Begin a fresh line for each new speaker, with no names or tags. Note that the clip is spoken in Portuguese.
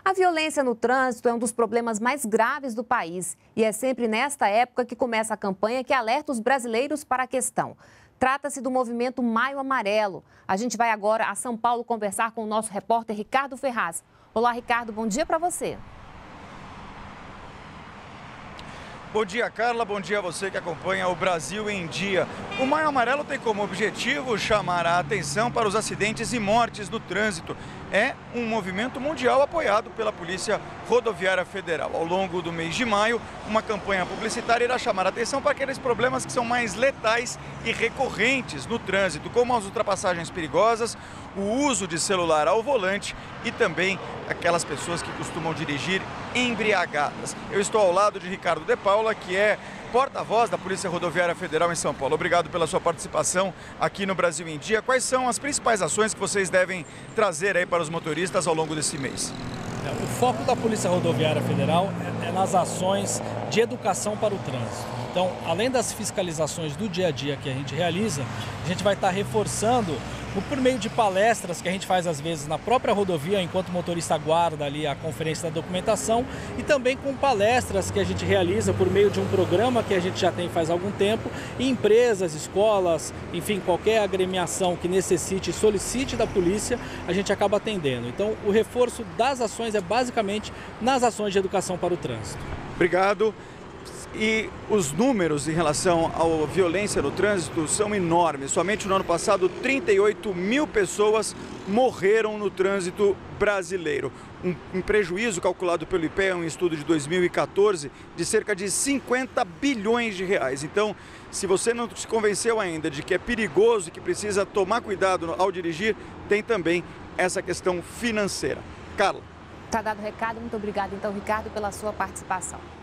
A violência no trânsito é um dos problemas mais graves do país e é sempre nesta época que começa a campanha que alerta os brasileiros para a questão. Trata-se do movimento Maio Amarelo. A gente vai agora a São Paulo conversar com o nosso repórter Ricardo Ferraz. Olá, Ricardo, bom dia para você.
Bom dia, Carla. Bom dia a você que acompanha o Brasil em Dia. O Maio Amarelo tem como objetivo chamar a atenção para os acidentes e mortes no trânsito. É um movimento mundial apoiado pela Polícia Rodoviária Federal. Ao longo do mês de maio, uma campanha publicitária irá chamar a atenção para aqueles problemas que são mais letais e recorrentes no trânsito, como as ultrapassagens perigosas, o uso de celular ao volante e também aquelas pessoas que costumam dirigir embriagadas. Eu estou ao lado de Ricardo de Paula, que é porta-voz da Polícia Rodoviária Federal em São Paulo. Obrigado pela sua participação aqui no Brasil em Dia. Quais são as principais ações que vocês devem trazer aí para os motoristas ao longo desse mês?
O foco da Polícia Rodoviária Federal é nas ações de educação para o trânsito. Então, além das fiscalizações do dia a dia que a gente realiza, a gente vai estar reforçando por meio de palestras que a gente faz às vezes na própria rodovia, enquanto o motorista aguarda ali a conferência da documentação, e também com palestras que a gente realiza por meio de um programa que a gente já tem faz algum tempo, em empresas, escolas, enfim, qualquer agremiação que necessite e solicite da polícia, a gente acaba atendendo. Então, o reforço das ações é basicamente nas ações de educação para o trânsito.
Obrigado. E os números em relação à violência no trânsito são enormes. Somente no ano passado, 38 mil pessoas morreram no trânsito brasileiro. Um prejuízo calculado pelo IPEA, um estudo de 2014, de cerca de 50 bilhões de reais. Então, se você não se convenceu ainda de que é perigoso e que precisa tomar cuidado ao dirigir, tem também essa questão financeira. Carla.
Tá dado o recado. Muito obrigada, então, Ricardo, pela sua participação.